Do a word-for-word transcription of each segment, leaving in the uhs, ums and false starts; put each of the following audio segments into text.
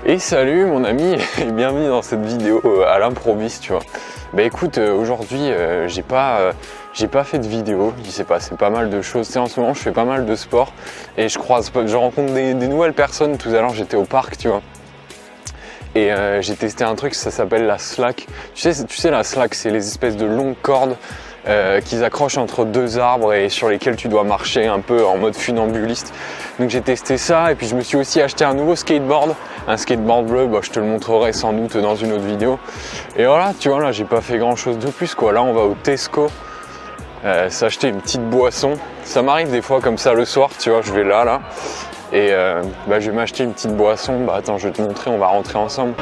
Et salut mon ami et bienvenue dans cette vidéo à l'improviste, tu vois. Bah écoute, euh, aujourd'hui euh, j'ai pas, euh, j'ai pas fait de vidéo, il s'est passé pas mal de choses. Tu sais, en ce moment je fais pas mal de sport et je croise, je rencontre des, des nouvelles personnes. Tout à l'heure j'étais au parc, tu vois. Et euh, j'ai testé un truc, ça s'appelle la slack. Tu sais, tu sais la slack, c'est les espèces de longues cordes euh, qu'ils accrochent entre deux arbres et sur lesquels tu dois marcher un peu en mode funambuliste. Donc j'ai testé ça et puis je me suis aussi acheté un nouveau skateboard, un skateboard bleu. Bah, je te le montrerai sans doute dans une autre vidéo. Et voilà, tu vois, là j'ai pas fait grand chose de plus quoi. Là on va au Tesco euh, s'acheter une petite boisson. Ça m'arrive des fois comme ça le soir, tu vois, je vais là là. Et euh, bah, je vais m'acheter une petite boisson. Bah attends, je vais te montrer, on va rentrer ensemble.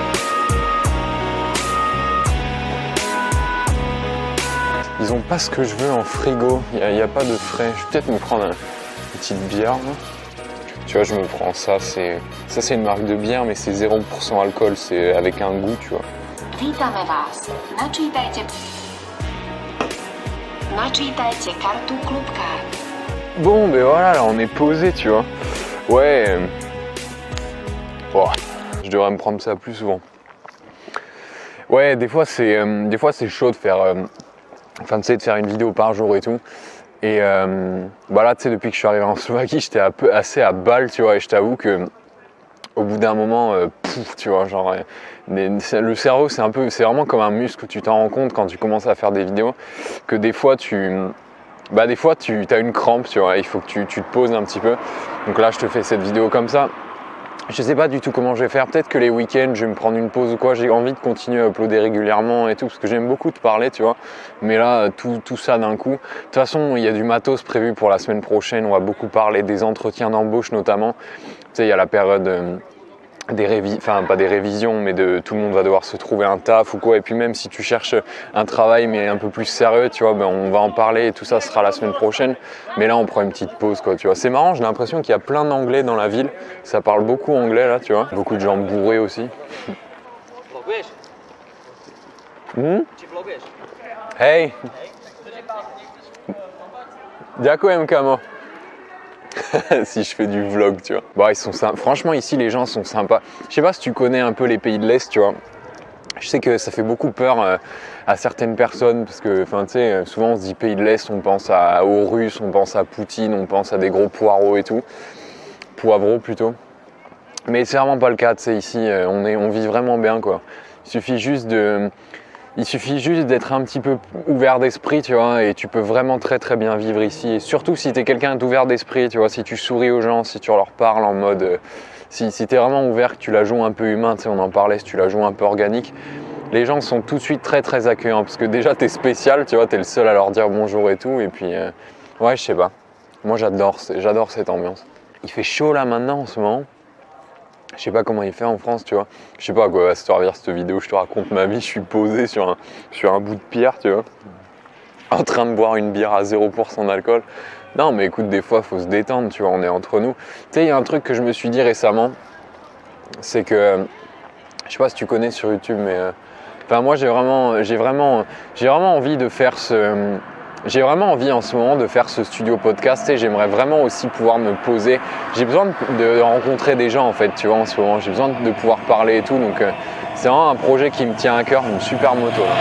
Ils ont pas ce que je veux en frigo, il n'y a, a pas de frais. Je vais peut-être me prendre un, une petite bière. Là. Tu vois, je me prends ça, c'est ça c'est une marque de bière, mais c'est zéro pour cent alcool, c'est avec un goût, tu vois. Vítame vás. Načítajte. Načítajte kartu Clubcard. Bon, ben voilà, là on est posé, tu vois. Ouais. Euh... Oh, je devrais me prendre ça plus souvent. Ouais, des fois c'est euh, des fois c'est chaud de faire, euh, enfin tu sais, de faire une vidéo par jour et tout. Et euh, bah là, tu sais, depuis que je suis arrivé en Slovaquie, j'étais un peu assez à balle, tu vois. Et je t'avoue que au bout d'un moment, euh, pouf, tu vois, genre, euh, le cerveau, c'est un peu, c'est vraiment comme un muscle. Tu t'en rends compte quand tu commences à faire des vidéos que des fois tu Bah des fois tu as une crampe, tu vois, il faut que tu, tu te poses un petit peu. Donc là je te fais cette vidéo comme ça. Je sais pas du tout comment je vais faire, peut-être que les week-ends je vais me prendre une pause ou quoi. J'ai envie de continuer à uploader régulièrement et tout, parce que j'aime beaucoup te parler, tu vois. Mais là, tout, tout ça d'un coup. De toute façon, il y a du matos prévu pour la semaine prochaine. On va beaucoup parler des entretiens d'embauche notamment. Tu sais, il y a la période... Euh, des révisions, enfin pas des révisions, mais de tout le monde va devoir se trouver un taf ou quoi. Et puis même si tu cherches un travail mais un peu plus sérieux, tu vois, ben on va en parler et tout ça sera la semaine prochaine. Mais là on prend une petite pause quoi, tu vois. C'est marrant, j'ai l'impression qu'il y a plein d'anglais dans la ville. Ça parle beaucoup anglais là, tu vois. Beaucoup de gens bourrés aussi. Hmm? Hey. Dziękuję kamo. Si je fais du vlog, tu vois. Bon, ils sont sympas. Franchement, ici, les gens sont sympas. Je sais pas si tu connais un peu les pays de l'Est, tu vois. Je sais que ça fait beaucoup peur euh, à certaines personnes parce que, enfin, tu sais, souvent on se dit pays de l'Est, on pense à, aux Russes, on pense à Poutine, on pense à des gros poireaux et tout. Poivreaux plutôt. Mais c'est vraiment pas le cas, tu sais, ici, on, est, on vit vraiment bien, quoi. Il suffit juste de... Il suffit juste d'être un petit peu ouvert d'esprit, tu vois, et tu peux vraiment très très bien vivre ici. Et surtout si tu es quelqu'un d'ouvert d'esprit, tu vois, si tu souris aux gens, si tu leur parles en mode... Euh, si si tu es vraiment ouvert, que tu la joues un peu humain, tu sais, on en parlait, si tu la joues un peu organique, les gens sont tout de suite très très accueillants. Parce que déjà, tu es spécial, tu vois, tu es le seul à leur dire bonjour et tout. Et puis, euh, ouais, je sais pas. Moi, j'adore, j'adore cette ambiance. Il fait chaud là maintenant en ce moment. Je sais pas comment il fait en France, tu vois. Je sais pas à quoi va se servir cette vidéo, je te raconte ma vie, je suis posé sur un, sur un bout de pierre, tu vois. En train de boire une bière à zéro pour cent d'alcool. Non mais écoute, des fois, faut se détendre, tu vois, on est entre nous. Tu sais, il y a un truc que je me suis dit récemment, c'est que, je sais pas si tu connais sur YouTube, mais... Euh, enfin, moi, j'ai vraiment, j'ai vraiment, j'ai vraiment envie de faire ce... J'ai vraiment envie en ce moment de faire ce studio podcast et j'aimerais vraiment aussi pouvoir me poser. J'ai besoin de, de rencontrer des gens en fait, tu vois, en ce moment. J'ai besoin de pouvoir parler et tout. Donc euh, c'est vraiment un projet qui me tient à cœur, une super moto. Là.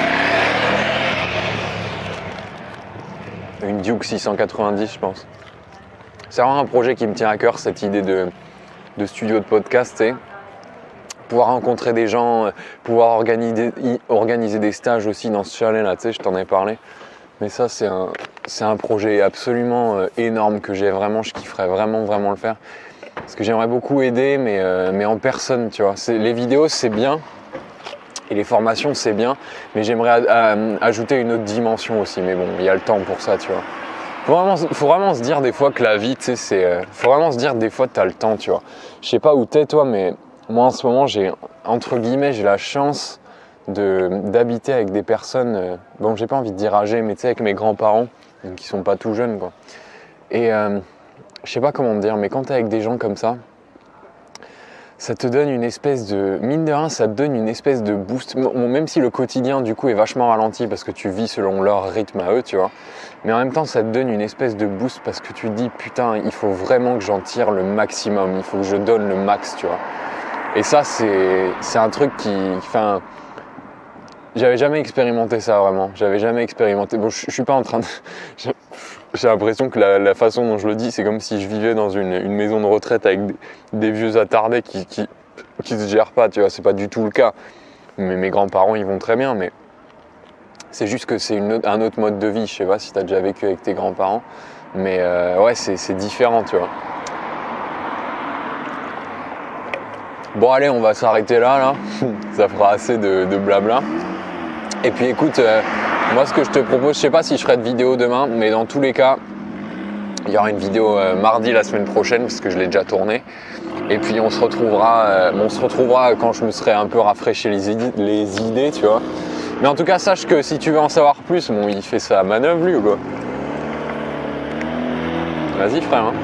Une Duke six cent quatre-vingt-dix, je pense. C'est vraiment un projet qui me tient à cœur, cette idée de, de studio de podcast, tu sais. Pouvoir rencontrer des gens, pouvoir organiser, organiser des stages aussi dans ce chalet là, tu sais, je t'en ai parlé. Mais ça, c'est un, c'est un projet absolument euh, énorme que j'ai vraiment, je kifferais vraiment, vraiment le faire. Parce que j'aimerais beaucoup aider, mais, euh, mais en personne, tu vois. C'est, les vidéos, c'est bien. Et les formations, c'est bien. Mais j'aimerais a, a, ajouter une autre dimension aussi. Mais bon, il y a le temps pour ça, tu vois. Faut vraiment, faut vraiment se dire des fois que la vie, tu sais, c'est... Euh, faut vraiment se dire des fois que t'as le temps, tu vois. Je sais pas où t'es, toi, mais moi, en ce moment, j'ai, entre guillemets, j'ai la chance... De, d'habiter avec des personnes, euh, bon j'ai pas envie de dire âgées, mais tu sais avec mes grands-parents, donc qui sont pas tout jeunes quoi. Et euh, je sais pas comment te dire, mais quand t'es avec des gens comme ça, ça te donne une espèce de, mine de rien, ça te donne une espèce de boost, bon, même si le quotidien du coup est vachement ralenti parce que tu vis selon leur rythme à eux, tu vois, mais en même temps ça te donne une espèce de boost parce que tu te dis putain, il faut vraiment que j'en tire le maximum, il faut que je donne le max, tu vois. Et ça, c'est un truc qui... Enfin, j'avais jamais expérimenté ça vraiment. J'avais jamais expérimenté. Bon, je, je suis pas en train de... J'ai l'impression que la, la façon dont je le dis, c'est comme si je vivais dans une, une maison de retraite avec des, des vieux attardés qui, qui, qui se gèrent pas, tu vois. C'est pas du tout le cas. Mais mes grands-parents, ils vont très bien, mais c'est juste que c'est un autre mode de vie. Je sais pas si tu as déjà vécu avec tes grands-parents, mais euh, ouais, c'est différent, tu vois. Bon, allez, on va s'arrêter là, là. Ça fera assez de, de blabla. Et puis écoute, euh, moi ce que je te propose, je sais pas si je ferai de vidéo demain, mais dans tous les cas, il y aura une vidéo euh, mardi la semaine prochaine parce que je l'ai déjà tournée. Et puis on se retrouvera, euh, on se retrouvera quand je me serai un peu rafraîchi les, les idées, tu vois. Mais en tout cas, sache que si tu veux en savoir plus, bon, il fait sa manœuvre lui ou quoi. Vas-y frère. Hein.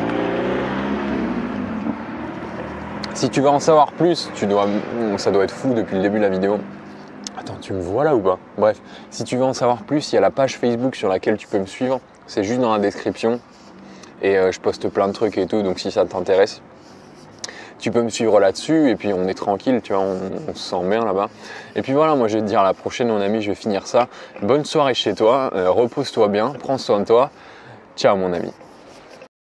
Si tu veux en savoir plus, tu dois, ça doit être fou depuis le début de la vidéo. Attends, tu me vois là ou pas? Bref, si tu veux en savoir plus, il y a la page Facebook sur laquelle tu peux me suivre. C'est juste dans la description. Et euh, je poste plein de trucs et tout, donc si ça t'intéresse, tu peux me suivre là-dessus. Et puis on est tranquille, tu vois, on, on se sent bien là-bas. Et puis voilà, moi je vais te dire à la prochaine, mon ami, je vais finir ça. Bonne soirée chez toi, euh, repose-toi bien, prends soin de toi. Ciao mon ami.